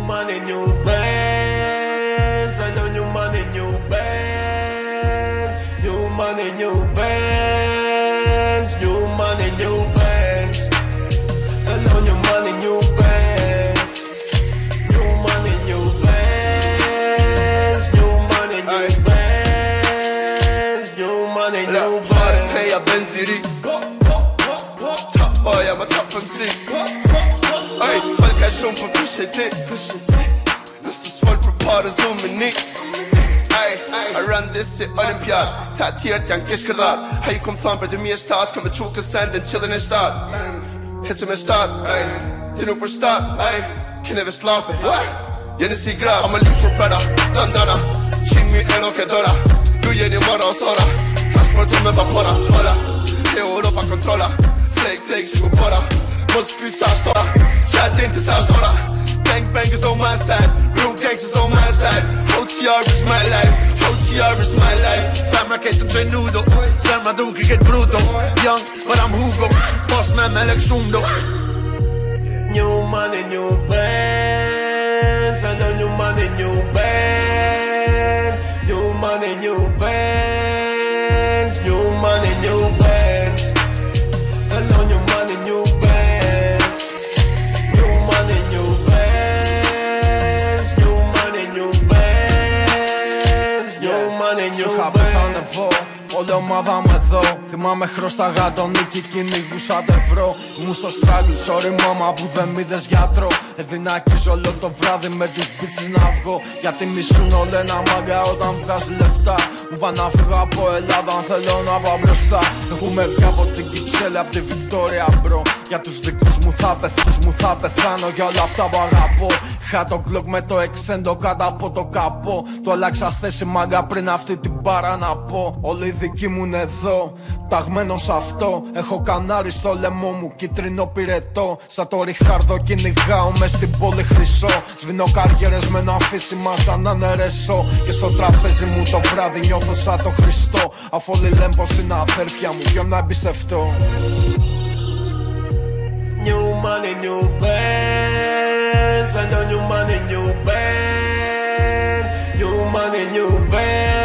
money, new bands. I know new money, new bands. New money, new bands. New money, new bands. I know new money, new bands. New money, new bands. New money, new bands. New money, new bands. Treja benziri. Top boy, I'm a top MC. Ey, folk er schon på pushe det. Næste folk på partes nomini. I run this shit Olympiad. Tatir den gishkardar. Hey, kom thumper du mye start. Kommer choke sand and chillin' in start. Hit som en start. Det nu på start. Kan never slafe. Jenny Sigra. I'm a leave for brother. Londona. Ching me en och dörra. Du ger ni mara och sora. Transport med vapora. Hålla. Europa kontrolla. Flägg, så bara. Måste spy så här stora. Chat inte så här stora. Bang is on my side. Real gangsters on my side. HTR is my life. HTR is my life. Fem raketer till nudo. Sen man dog kriget bruto. Young, but I'm Hugo. Boss med lektion då. New money, new bands. I know new money, new bands. New money, new bands. New money, new bands. I know new money, new bands. New money, new bands. New money, new bands. New money, new bands. Όλη ομάδα μου εδώ. Θυμάμαι χρωστάγα τον νίκη, κυνηγούσα το ευρώ. Ήμουν στο struggle, sorry μάμα που δεν μ' είδες γιατρό. Εδυνακής όλο το βράδυ με τις μπίτσες να βγω. Γιατί μισούν όλο ένα μάγκα όταν βγάζει λεφτά. Μου πά να φύγω από Ελλάδα αν θέλω να πάω μπροστά. Έχουμε βγει από την Κυψέλη, από τη Βικτόρια μπρο. Για τους δικούς μου θα πεθάνω για όλα αυτά που αγαπώ. Είχα το κλοκ με το εξέντο κάτω από το καπό. Το αλλάξα θέση μάγκα πριν αυτή την πάρα να πω. Όλοι οι δικοί μου είναι εδώ, ταγμένο σ' αυτό. Έχω κανάρι στο λαιμό μου, κίτρινο πυρετό. Σαν το Ριχάρδο κυνηγάω μες στην πόλη χρυσό. Σβήνω καριέρες με ένα αφήσιμα σαν να είναι ρεσό. Και στο τραπέζι μου το βράδυ νιώθω σαν το Χριστό. Αφού όλοι λένε πως είναι αδέρφια μου, ποιον να εμπιστευτώ. New money, new bands. I know new money, new bands. New money, new bands.